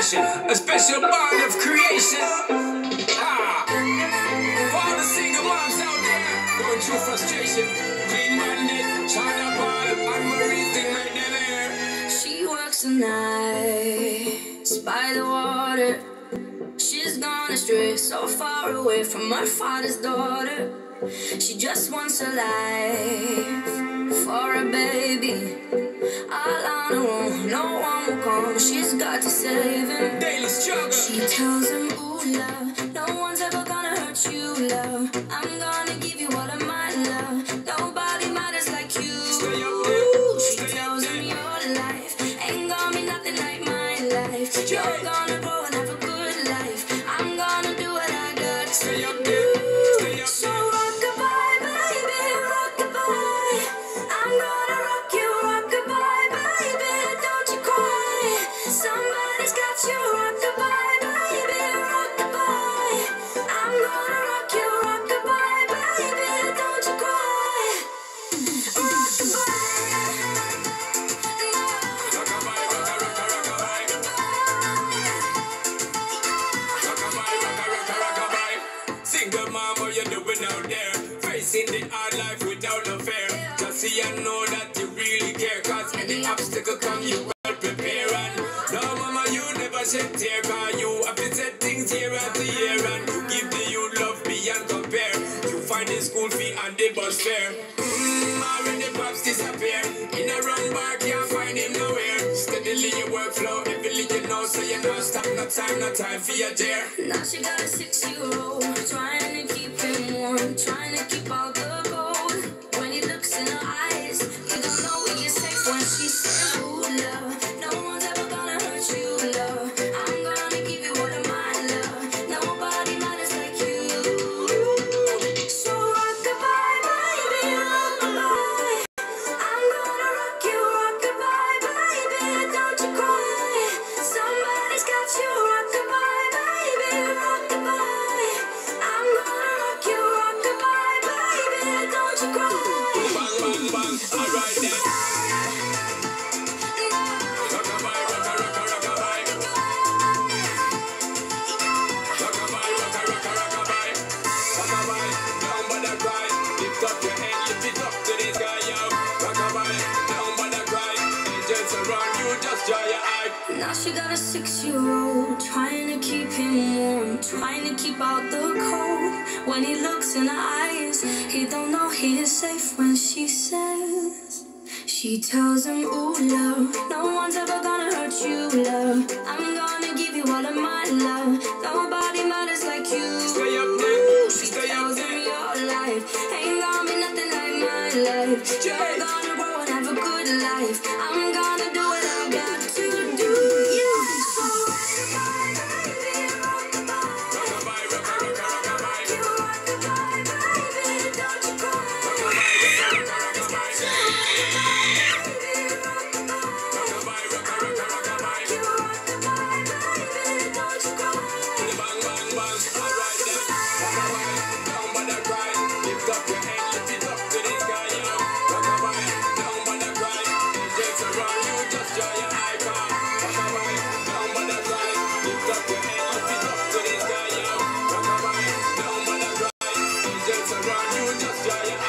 vibration, a special bond of creation. Ah, for all the single moms out there going through frustration, Clean Bandit, China Paul, and Marie thing right there. She works the nights by the water. She's gone astray, so far away from her father's daughter. She just wants a life for a baby. All on her own, no one will come. She's got to save him. Daily struggle. She tells him, ooh, love, no one's ever gonna hurt you, love. I'm gonna give you all of my love. Nobody matters like you. Stay up there. She tells him your life ain't gonna be nothing like my life. You're gonna grow and have a good life. I'm gonna do what I got to Stay up do. there. Stay up So there. rock-a-bye, baby, rock-a-bye. I'm gonna rock you, rock-a-bye, baby. Don't you cry. Somebody's got you, rock-a-bye, baby, rock-a-bye. I'm gonna rock you, rock-a-bye, baby. Don't you cry. Rock-a-bye. Rock-a-bye, rock-a-rock-a-rock-a-bye. Rock-a-bye, rock-a-rock-a-rock-a-bye. Single mom, what you doing out there? Facing the hard life without no fear. Just see and know that you really care. Cause any obstacle come, you well prepare. And no, mama, you never shed tear. Cause you have to set things year after year. And you give the youth love beyond compare. You find the school fee and the bus fare. Already pops disappear. In a run bar, can't find him nowhere. Steadily your workflow, everything you know. So you know, stop, no time for your dare. Now she got a 6-year-old, trying to keep him warm, trying to keep out the cold. When he looks in her eyes, you don't know he is safe when she says, ooh, love, no one's ever gonna hurt you, love. I'm gonna give you all of my love. Nobody matters like you. So rock-a-bye, baby, rock-a-bye. I'm gonna rock you, rock-a-bye, baby. Don't you cry. Somebody's got you, rock-a-bye, baby, rock-a-bye. I'm gonna rock you, rock-a-bye, baby. Don't you cry. Bang, bang, bang. Alright then. Rock-a-bye, rock-a-rock-a-rock-a-bye. Rock-a-bye, rock-a-rock-a-rock-a-bye. Rock-a-bye, down by the cry. Lift up your head, lift it up to this guy, yo. Rock-a-bye, down by the cry. Angels around you, just dry your eye. Now she got a 6-year-old, trying to keep him warm, trying to keep out the cold. When he looks in her eyes, he don't know he is safe when she says, she tells him, ooh, love, no one's ever gonna hurt you, love. I'm gonna give you all of my love. Nobody matters like you. Stay up there, She stay up tells him there. your life ain't gonna be nothing like my life. You're gonna grow and have a good life. I'm gonna do what I got to do. Yeah. So rock-a-bye, baby, rock-a-bye. Rock-a-bye, rock-a-rock-a-rock-a-bye. You rock-a-bye, baby, don't you cry. Rock-a-bye, rock-a-rock-a-rock-a-bye. Baby, rock-a-bye. Rock-a-bye, rock-a-rock-a-rock-a-bye. You rock-a-bye, baby, don't you cry. Bang, bang, bang. Alright then. Rock-a-bye, down by the cry. Lift up your head, lift it up to this guy, yo. Rock-a-bye, down by the cry. Angels around you, just dry your eye, car. Rock-a-bye, down by the cry. Lift up your head, lift it up to this guy, yo. Rock-a-bye, down by the cry. Angels around you, just dry your